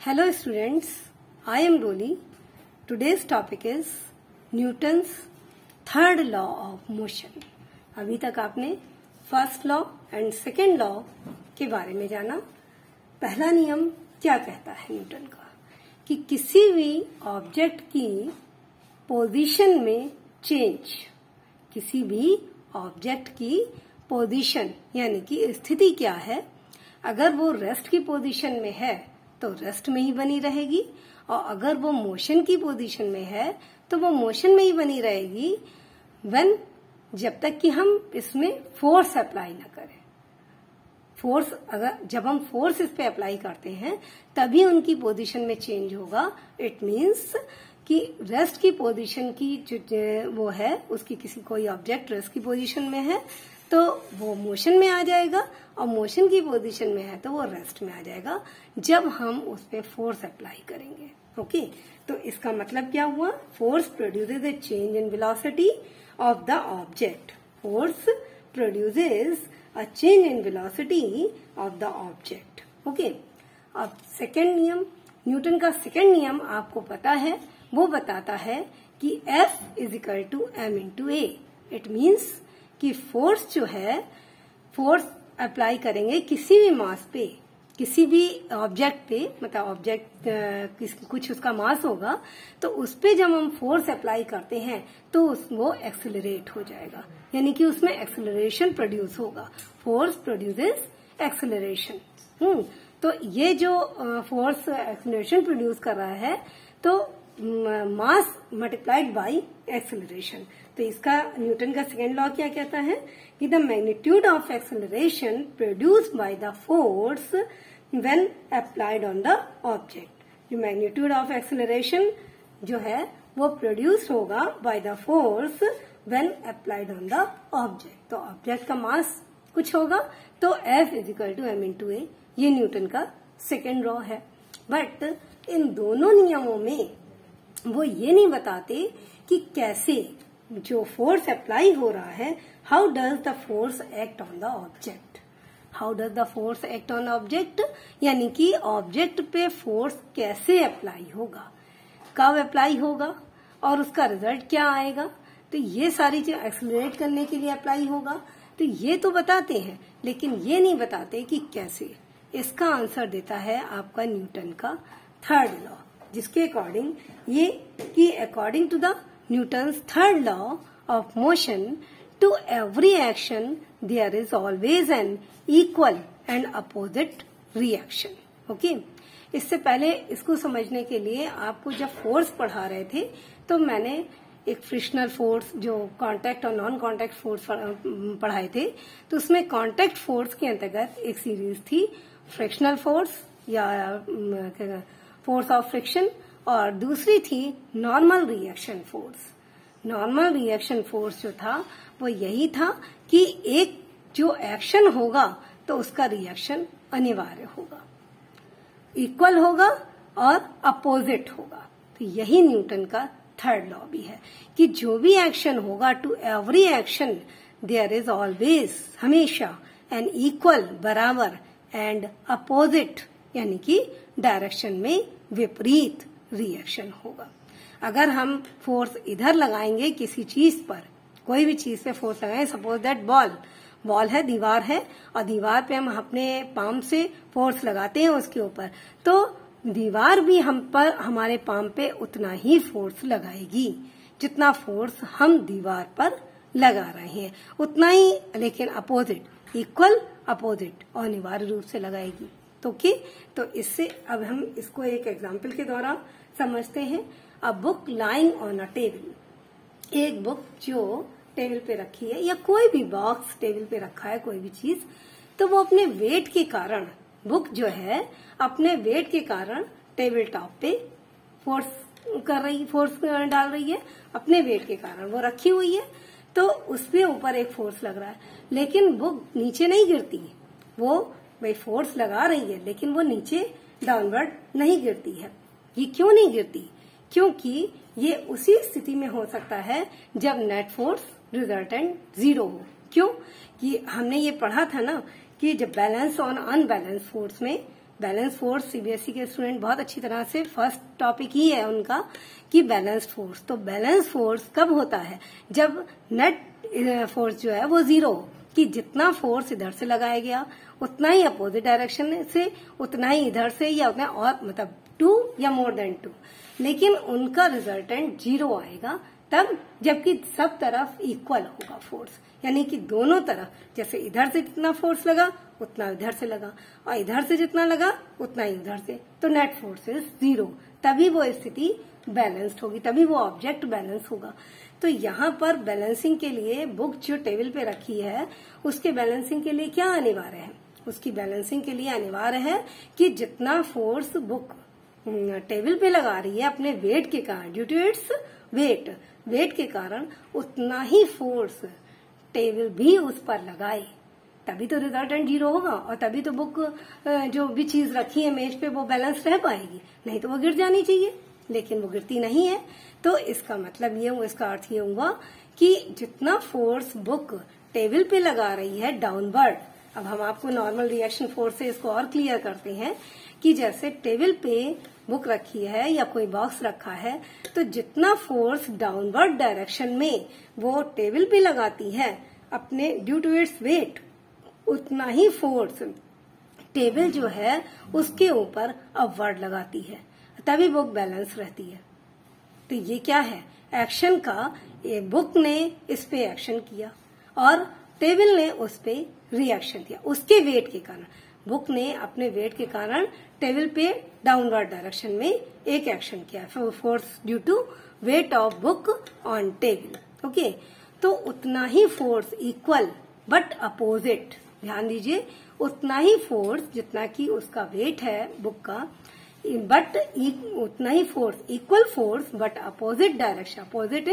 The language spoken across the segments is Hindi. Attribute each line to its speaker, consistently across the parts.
Speaker 1: Hello students, I am Roli. Today's topic is Newton's third law of motion. अभी तक आपने first law and second law के बारे में जाना। पहला नियम क्या कहता है न्यूटन का कि किसी भी ऑब्जेक्ट की पोजीशन में चेंज, किसी भी ऑब्जेक्ट की पोजीशन यानी कि स्थिति क्या है, अगर वो रेस्ट की पोजीशन में है तो रेस्ट में ही बनी रहेगी और अगर वो मोशन की पोजीशन में है तो वो मोशन में ही बनी रहेगी व्हेन, जब तक कि हम इसमें फोर्स अप्लाई न करें। फोर्स अगर जब हम फोर्स इस पे अप्लाई करते हैं तभी उनकी पोजीशन में चेंज होगा। इट मीन्स कि रेस्ट की पोजीशन की जो वो है उसकी किसी कोई ऑब्जेक्ट रेस्ट की पोजीशन में है तो वो मोशन में आ जाएगा और मोशन की पोजीशन में है तो वो रेस्ट में आ जाएगा जब हम उस पे फोर्स अप्लाई करेंगे। ओके, तो इसका मतलब क्या हुआ? Force produces a change in velocity of the object. Force produces a change in velocity of the object. Okay, अब सेकेंड नियम, न्यूटन का सेकेंड नियम आपको पता है, वो बताता है कि F is equal to m into a. It means कि फोर्स जो है, फोर्स अप्लाई करेंगे किसी भी मास पे, किसी भी ऑब्जेक्ट पे, मतलब ऑब्जेक्ट कुछ उसका मास होगा तो उस पे जब हम फोर्स अप्लाई करते हैं तो वो एक्सेलरेट हो जाएगा, यानी कि उसमें एक्सेलरेशन प्रोड्यूस होगा। Force produces acceleration. तो ये जो फोर्स एक्सेलरेशन प्रोड्यूस कर रहा है तो मास मल्टीप्लाइड बाय एक्सेलरेशन। तो इसका न्यूटन का सेकेंड लॉ क्या कहता है कि the magnitude of acceleration produced by the force when applied on the object. जो मैग्नीट्यूड ऑफ एक्सेलरेशन जो है वो प्रोड्यूस होगा by the force when applied on the object. तो ऑब्जेक्ट का मास कुछ होगा तो F is equal to m into a. ये न्यूटन का सेकेंड लॉ है। बट इन दोनों नियमों में वो ये नहीं बताते कि कैसे जो फोर्स अप्लाई हो रहा है, how does the force act on the object. How does the force act on object, यानी कि ऑब्जेक्ट पे फोर्स कैसे अप्लाई होगा, कब अप्लाई होगा और उसका रिजल्ट क्या आएगा। तो ये सारी चीज एक्सेलरेट करने के लिए अप्लाई होगा, तो ये तो बताते हैं लेकिन ये नहीं बताते कि कैसे। इसका आंसर देता है आपका न्यूटन का थर्ड लॉ, जिसके अकॉर्डिंग ये कि according to the Newton's third law of motion, to every action there is always an equal and opposite reaction. Okay, इससे पहले इसको समझने के लिए आपको जब फोर्स पढ़ा रहे थे तो मैंने एक फ्रिक्शनल फोर्स, जो कांटेक्ट और नॉन कांटेक्ट फोर्स पढ़ाए थे, तो उसमें कांटेक्ट फोर्स के अंतर्गत एक सीरीज थी फ्रिक्शनल फोर्स या फोर्स ऑफ फ्रिक्शन और दूसरी थी normal reaction force. Normal reaction force जो था वो यही था कि एक जो एक्शन होगा तो उसका रिएक्शन अनिवार्य होगा, इक्वल होगा और अपोजिट होगा। तो यही न्यूटन का थर्ड लॉ भी है कि जो भी एक्शन होगा, to every action there is always, हमेशा, एन इक्वल, बराबर, एंड अपोजिट यानी कि डायरेक्शन में विपरीत रिएक्शन होगा। अगर हम फोर्स इधर लगाएंगे किसी चीज पर, कोई भी चीज पे फोर्स लगाएं, सपोज दैट बॉल है, दीवार है और दीवार पे हम अपने पाम से फोर्स लगाते हैं उसके ऊपर, तो दीवार भी हम पर, हमारे पाम पे उतना ही फोर्स लगाएगी जितना फोर्स हम दीवार पर लगा रहे हैं, उतना ही, लेकिन अपोजिट, इक्वल, अपोजिट और अनिवार्य रूप से लगाएगी। तो तो इससे अब हम इसको एक एग्जाम्पल के द्वारा समझते हैं। A book lying on a table. एक बुक जो टेबल पे रखी है या कोई भी बॉक्स टेबल पे रखा है, कोई भी चीज, तो वो अपने वेट के कारण, बुक जो है अपने वेट के कारण टेबल टॉप पे फोर्स डाल रही है, अपने वेट के कारण वो रखी हुई है तो उसके ऊपर एक फोर्स लग रहा है, लेकिन बुक नीचे नहीं गिरती। वो भाई फोर्स लगा रही है लेकिन वो नीचे डाउनवर्ड नहीं गिरती है। ये क्यों नहीं गिरती? क्योंकि ये उसी स्थिति में हो सकता है जब नेट फोर्स रिजल्टेंट 0 हो। क्यों? कि हमने ये पढ़ा था ना कि जब बैलेंस ऑन अनबैलेंस फोर्स में बैलेंस फोर्स सीबीएसई के स्टूडेंट बहुत अच्छी तरह से फर्स्ट टॉपिक ही है उनका कि बैलेंस फोर्स। तो बैलेंस फोर्स कब होता है? जब नेट फोर्स जो है वो 0 हो, कि जितना फोर्स इधर से लगाया गया उतना ही अपोजिट डायरेक्शन से, उतना ही इधर से, या उतना और मतलब 2 या मोर देन 2, लेकिन उनका रिजल्टेंट 0 आएगा तब जबकि सब तरफ इक्वल होगा फोर्स, यानी कि दोनों तरफ, जैसे इधर से जितना फोर्स लगा उतना इधर से लगा और इधर से जितना लगा उतना ही उधर से, तो नेट फोर्स इज 0। तभी वो स्थिति बैलेंस्ड होगी, तभी वो ऑब्जेक्ट बैलेंस होगा। तो यहाँ पर बैलेंसिंग के लिए बुक जो टेबल पे रखी है उसके बैलेंसिंग के लिए क्या अनिवार्य है? उसकी बैलेंसिंग के लिए अनिवार्य है कि जितना फोर्स बुक टेबल पे लगा रही है अपने वेट के कारण, ड्यू टू इट्स वेट के कारण, उतना ही फोर्स टेबल भी उस पर लगाए, तभी तो रिजल्टेंट 0 होगा और तभी तो बुक जो भी चीज रखी है मेज पे वो बैलेंस रह पाएगी, नहीं तो वो गिर जानी चाहिए, लेकिन वो गिरती नहीं है। तो इसका मतलब ये, इसका अर्थ ये हुआ कि जितना फोर्स बुक टेबल पे लगा रही है डाउनवर्ड, अब हम आपको नॉर्मल रिएक्शन फोर्स से इसको और क्लियर करते हैं कि जैसे टेबल पे बुक रखी है या कोई बॉक्स रखा है, तो जितना फोर्स डाउनवर्ड डायरेक्शन में वो टेबल पे लगाती है अपने ड्यू टू इट्स वेट, उतना ही फोर्स टेबल जो है उसके ऊपर अपवर्ड लगाती है, तभी बुक बैलेंस रहती है। तो ये क्या है? एक्शन का, ये बुक ने इस पे एक्शन किया और टेबल ने उस पे रिएक्शन दिया उसके वेट के कारण। बुक ने अपने वेट के कारण टेबल पे डाउनवर्ड डायरेक्शन में एक एक्शन किया, force due to weight of book on table. Okay, तो उतना ही फोर्स इक्वल बट अपोजिट, ध्यान दीजिए, उतना ही फोर्स जितना कि उसका वेट है बुक का, बट उतना ही force, equal force but opposite direction, opposite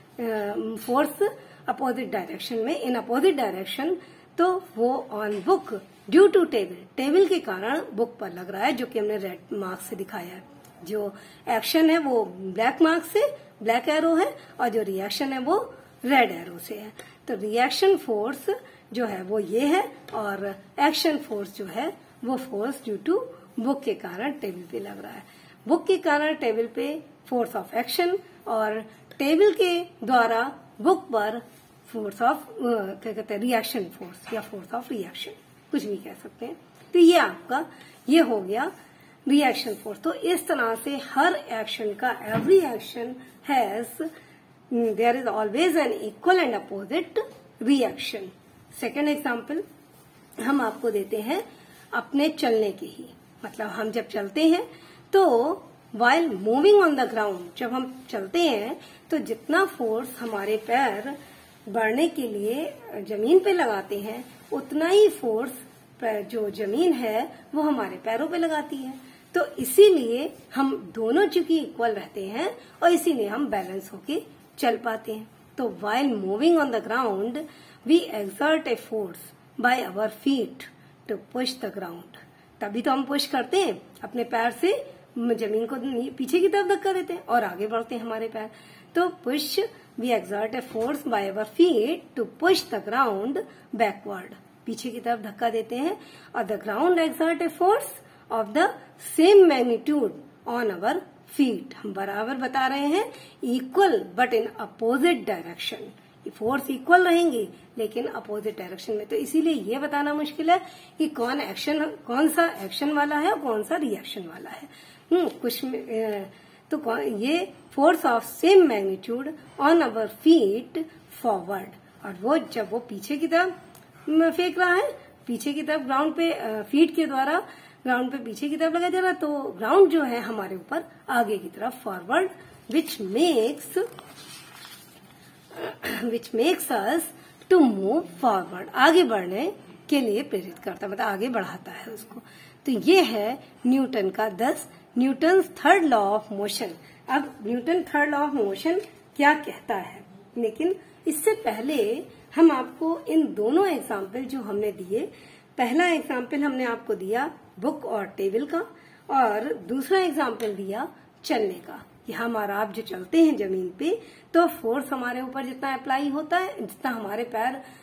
Speaker 1: in force opposite direction में, इन अपोजिट डायरेक्शन, तो वो on book due to table के कारण बुक पर लग रहा है, जो कि हमने रेड मार्क से दिखाया है। जो एक्शन है वो ब्लैक मार्क से, ब्लैक एरो है, और जो रिएक्शन है वो रेड एरो से है। तो रिएक्शन फोर्स जो है वो ये है और एक्शन फोर्स जो है वो फोर्स ड्यू टू बुक के कारण टेबल पे लग रहा है। बुक के कारण टेबल पे फोर्स ऑफ एक्शन और टेबल के द्वारा बुक पर फोर्स ऑफ क्या कहते हैं, रिएक्शन फोर्स या फोर्स ऑफ रिएक्शन, कुछ भी कह सकते हैं। तो ये आपका ये हो गया रिएक्शन फोर्स। तो इस तरह से हर एक्शन का, every action has, there is always an equal and opposite reaction. Second example हम आपको देते हैं अपने चलने के ही, मतलब हम जब चलते हैं तो while moving on the ground, जब हम चलते हैं तो जितना फोर्स हमारे पैर बढ़ने के लिए जमीन पे लगाते हैं उतना ही फोर्स जो जमीन है वो हमारे पैरों पे लगाती है। तो इसीलिए हम दोनों चूंकि इक्वल रहते हैं और इसीलिए हम बैलेंस होके चल पाते हैं। तो while moving on the ground we exert a force by our feet to push the ground, तभी तो हम पुश करते हैं, अपने पैर से जमीन को पीछे की तरफ धक्का देते हैं और आगे बढ़ते हैं हमारे पैर। तो push, we exert a force by our feet to push the ground backward, पीछे की तरफ धक्का देते हैं, और the ground exert a force of the same magnitude on our feet, हम बराबर बता रहे हैं, equal but in opposite direction, force equal रहेंगे लेकिन अपोजिट डायरेक्शन में। तो इसीलिए ये बताना मुश्किल है कि कौन सा एक्शन वाला है और कौन सा रिएक्शन वाला है। तो ये force of same magnitude on our feet forward, और वो जब वो पीछे की तरफ फेंक रहा है, पीछे की तरफ ग्राउंड पे फीट के द्वारा ग्राउंड पे पीछे की तरफ लगा जा रहा है, तो ग्राउंड जो है हमारे ऊपर आगे की तरफ forward, which makes us to move forward, आगे बढ़ने के लिए प्रेरित करता है, मतलब आगे बढ़ाता है उसको। तो ये है न्यूटन का 10 Newton third law of motion. अब Newton third law of motion क्या कहता है, लेकिन इससे पहले हम आपको इन दोनों एग्जाम्पल जो हमने दिए, पहला एग्जाम्पल हमने आपको दिया बुक और टेबल का, और दूसरा एग्जाम्पल दिया चलने का, कि हम और आप जो चलते हैं जमीन पे तो फोर्स हमारे ऊपर जितना अप्लाई होता है, जितना हमारे पैर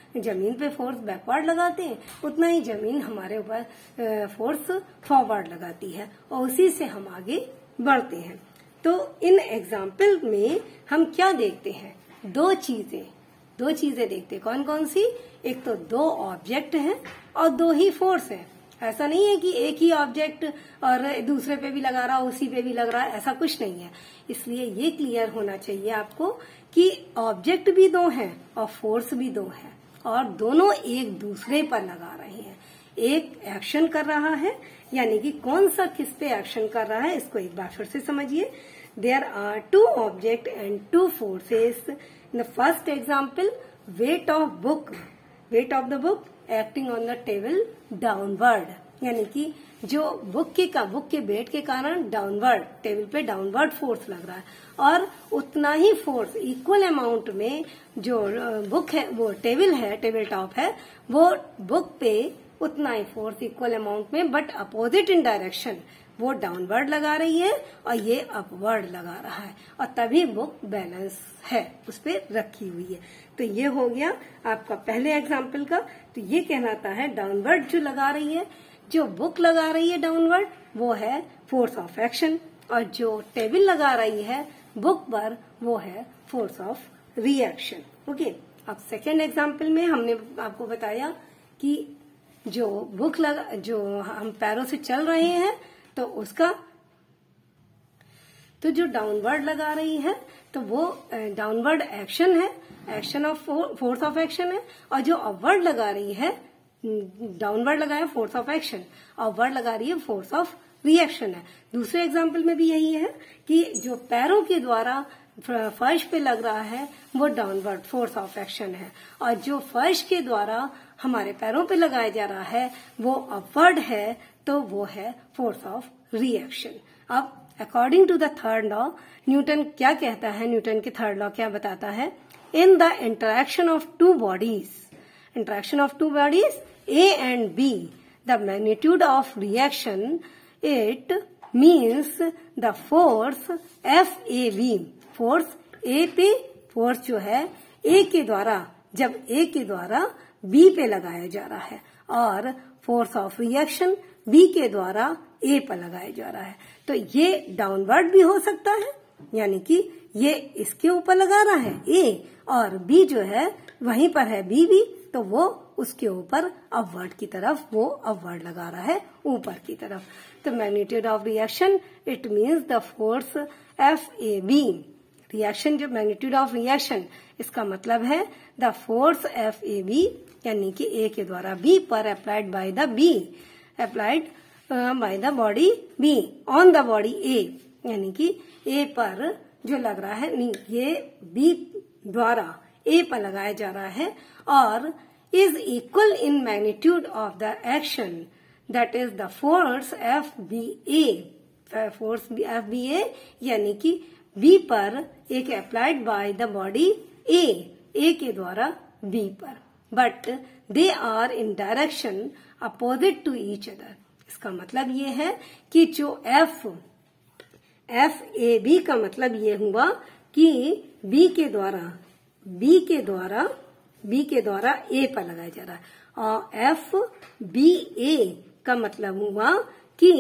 Speaker 1: जमीन पे फोर्स बैकवर्ड लगाते हैं उतना ही जमीन हमारे ऊपर फोर्स फॉरवर्ड लगाती है और उसी से हम आगे बढ़ते हैं। तो इन एग्जाम्पल में हम क्या देखते हैं, दो चीजें देखते हैं। कौन कौन सी? एक तो दो ऑब्जेक्ट हैं और दो ही फोर्स है। ऐसा नहीं है कि एक ही ऑब्जेक्ट और दूसरे पे भी लगा रहा, उसी पे भी लग रहा है, ऐसा कुछ नहीं है। इसलिए ये क्लियर होना चाहिए आपको कि ऑब्जेक्ट भी दो हैं और फोर्स भी दो है और दोनों एक दूसरे पर लगा रहे हैं। एक एक्शन कर रहा है, यानी कि कौन सा किस पे एक्शन कर रहा है इसको एक बार फिर से समझिए। There are two object and two forces. In the first example, weight of the book acting on the table downward, यानी कि जो बुक के वेट के कारण डाउनवर्ड, टेबल पे डाउनवर्ड फोर्स लग रहा है और उतना ही फोर्स इक्वल अमाउंट में जो बुक है, वो टेबल टॉप है, वो बुक पे उतना ही फोर्स इक्वल अमाउंट में बट अपोजिट इन डायरेक्शन, वो डाउनवर्ड लगा रही है और ये अपवर्ड लगा रहा है और तभी बुक बैलेंस है, उस पे रखी हुई है। तो ये हो गया आपका पहले एग्जाम्पल का। तो ये कहलाता है डाउनवर्ड जो लगा रही है, जो बुक लगा रही है डाउनवर्ड, वो है फोर्स ऑफ एक्शन और जो टेबल लगा रही है बुक पर, वो है फोर्स ऑफ रिएक्शन। ओके, अब सेकेंड एग्जाम्पल में हमने आपको बताया कि जो हम पैरों से चल रहे हैं तो उसका, तो जो डाउनवर्ड लगा रही है तो वो डाउनवर्ड एक्शन है, action of force of action है, और जो अपवर्ड लगा रही है, डाउनवर्ड लगाया फोर्स ऑफ एक्शन, अपवर्ड लगा रही है फोर्स ऑफ रिएक्शन है। दूसरे एग्जाम्पल में भी यही है कि जो पैरों के द्वारा फर्श पे लग रहा है वो डाउनवर्ड फोर्स ऑफ एक्शन है और जो फर्श के द्वारा हमारे पैरों पे लगाया जा रहा है वो अपवर्ड है, तो वो है फोर्स ऑफ रिएक्शन। अब according to the third law, Newton क्या कहता है, न्यूटन के थर्ड लॉ क्या बताता है? In the interaction of two bodies A and B, the magnitude of reaction, it means the force FAB, force A पे, फोर्स जो है A के द्वारा, जब A के द्वारा B पे लगाया जा रहा है और फोर्स ऑफ रिएक्शन B के द्वारा A पर लगाया जा रहा है। तो ये डाउनवर्ड भी हो सकता है, यानी कि ये इसके ऊपर लगा रहा है A और B जो है वहीं पर है B भी, तो वो उसके ऊपर अपवर्ड की तरफ, वो अपवर्ड लगा रहा है ऊपर की तरफ। तो magnitude of reaction it means the force FAB। Reaction, जो मैग्नीट्यूड ऑफ रिएक्शन, इसका मतलब है द फोर्स FAB, यानी कि A के द्वारा B पर applied by the body B on the body A, यानी कि A पर जो लग रहा है, नहीं, ये B द्वारा A पर लगाया जा रहा है और is equal in magnitude of the action, that is the force FBA, force FBA, यानी कि B पर एक applied by the body A के द्वारा B पर, but they are in direction opposite to each other। इसका मतलब ये है कि जो FAB का मतलब ये हुआ कि B के द्वारा A पर लगाया जा रहा है और FBA का मतलब हुआ कि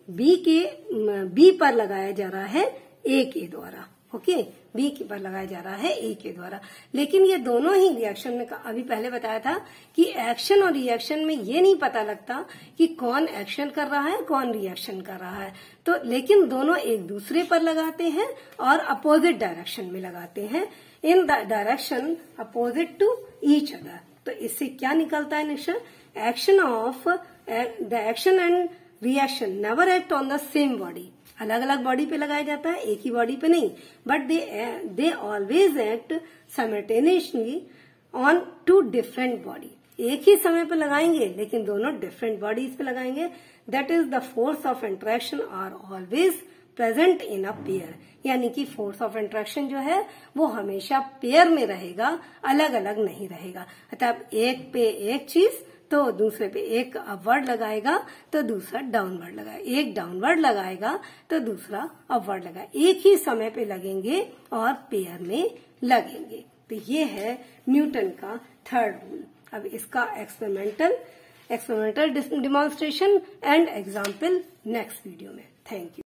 Speaker 1: B पर लगाया जा रहा है A के द्वारा। ओके, B के पर लगाया जा रहा है A के द्वारा। लेकिन ये दोनों ही रिएक्शन में, अभी पहले बताया था कि एक्शन और रिएक्शन में ये नहीं पता लगता कि कौन एक्शन कर रहा है कौन रिएक्शन कर रहा है, तो लेकिन दोनों एक दूसरे पर लगाते हैं और अपोजिट डायरेक्शन में लगाते हैं, in the direction opposite to each other. तो इससे क्या निकलता है निश्चय? The action and reaction never act on the same body. अलग अलग बॉडी पे लगाया जाता है, एक ही बॉडी पे नहीं, but they always act simultaneously on two different body. एक ही समय पे लगाएंगे लेकिन दोनों डिफरेंट बॉडीज पे लगाएंगे। That is the force of interaction are always present in a pair, यानी कि फोर्स ऑफ इंटरेक्शन जो है वो हमेशा पेयर में रहेगा, अलग अलग नहीं रहेगा। अतः एक पे एक चीज तो दूसरे पे, एक अपवर्ड लगाएगा तो दूसरा डाउनवर्ड लगाएगा, एक डाउनवर्ड लगाएगा तो दूसरा अपवर्ड लगाएगा, एक ही समय पे लगेंगे और पेयर में लगेंगे। तो ये है न्यूटन का थर्ड रूल। अब इसका experimental demonstration and example next video में। Thank you.